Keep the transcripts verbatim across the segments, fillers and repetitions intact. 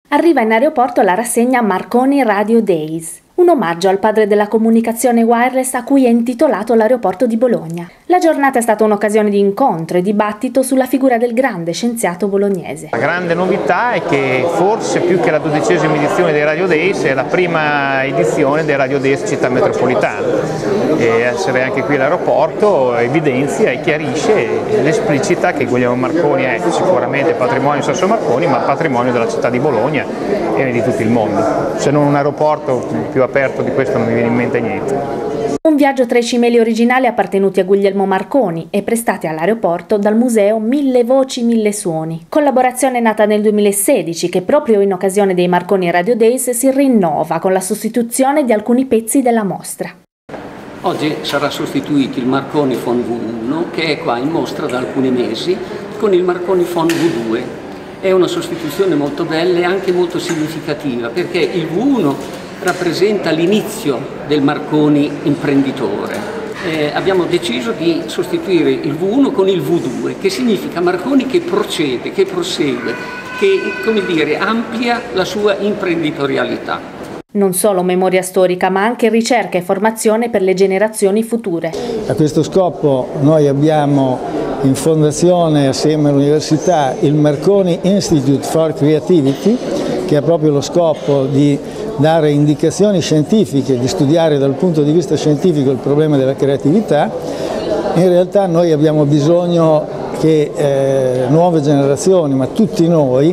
Arriva in aeroporto la rassegna Marconi Radio Days, un omaggio al padre della comunicazione wireless a cui è intitolato l'aeroporto di Bologna. La giornata è stata un'occasione di incontro e dibattito sulla figura del grande scienziato bolognese. La grande novità è che forse più che la dodicesima edizione dei Radio Days è la prima edizione dei Radio Days Città Metropolitana. E essere anche qui all'aeroporto evidenzia e chiarisce ed esplicita che Guglielmo Marconi è sicuramente patrimonio Sasso Marconi, ma patrimonio della città di Bologna e di tutto il mondo. Se non un aeroporto più aperto di questo non mi viene in mente niente. Un viaggio tra i cimeli originali appartenuti a Guglielmo Marconi e prestati all'aeroporto dal museo Mille Voci, Mille Suoni. Collaborazione nata nel duemilasedici che proprio in occasione dei Marconi Radio Days si rinnova con la sostituzione di alcuni pezzi della mostra. Oggi sarà sostituito il Marconi Phone V uno, che è qua in mostra da alcuni mesi, con il Marconi Phone V due. È una sostituzione molto bella e anche molto significativa, perché il V uno rappresenta l'inizio del Marconi imprenditore. Eh, abbiamo deciso di sostituire il V uno con il V due, che significa Marconi che procede, che prosegue, che, come dire, amplia la sua imprenditorialità. Non solo memoria storica, ma anche ricerca e formazione per le generazioni future. A questo scopo noi abbiamo in fondazione, assieme all'università, il Marconi Institute for Creativity, che ha proprio lo scopo di dare indicazioni scientifiche, di studiare dal punto di vista scientifico il problema della creatività. In realtà noi abbiamo bisogno che eh, nuove generazioni, ma tutti noi,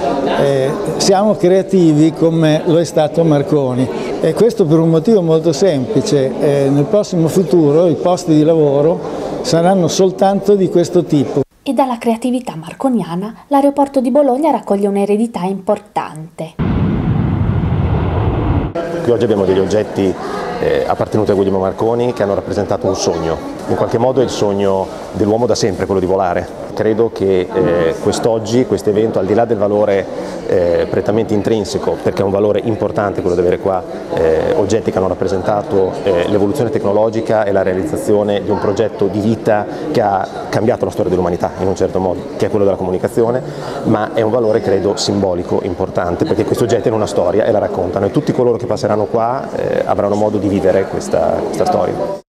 eh, siamo creativi come lo è stato Marconi. E questo per un motivo molto semplice: eh, nel prossimo futuro i posti di lavoro saranno soltanto di questo tipo. E dalla creatività marconiana l'aeroporto di Bologna raccoglie un'eredità importante. Qui oggi abbiamo degli oggetti eh, appartenuti a Guglielmo Marconi che hanno rappresentato un sogno. In qualche modo è il sogno dell'uomo da sempre, quello di volare. Credo che eh, quest'oggi, questo evento, al di là del valore eh, prettamente intrinseco, perché è un valore importante quello di avere qua eh, oggetti che hanno rappresentato eh, l'evoluzione tecnologica e la realizzazione di un progetto di vita che ha cambiato la storia dell'umanità in un certo modo, che è quello della comunicazione, ma è un valore credo simbolico, importante, perché questi oggetti hanno una storia e la raccontano e tutti coloro che passeranno qua eh, avranno modo di vivere questa, questa storia.